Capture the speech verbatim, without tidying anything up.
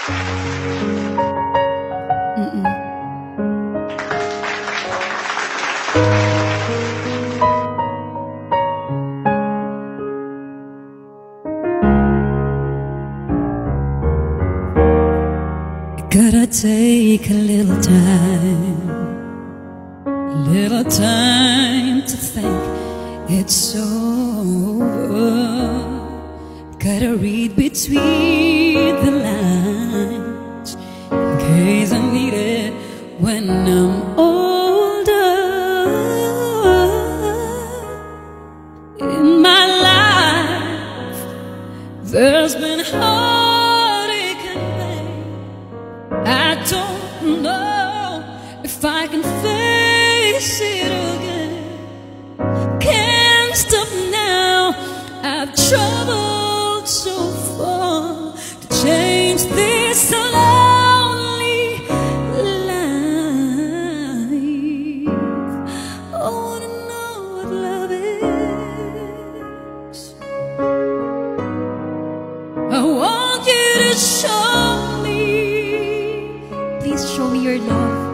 Mm-mm. Gotta take a little time, a little time to think it's over. Gotta read between the lines in case I need it when I'm older. In my life, there's been heartache and pain. I don't know if I can face it again. Can't stop now. I've traveled so far to change this lonely life. I wanna know what love is. I want you to show me. Please show me your love.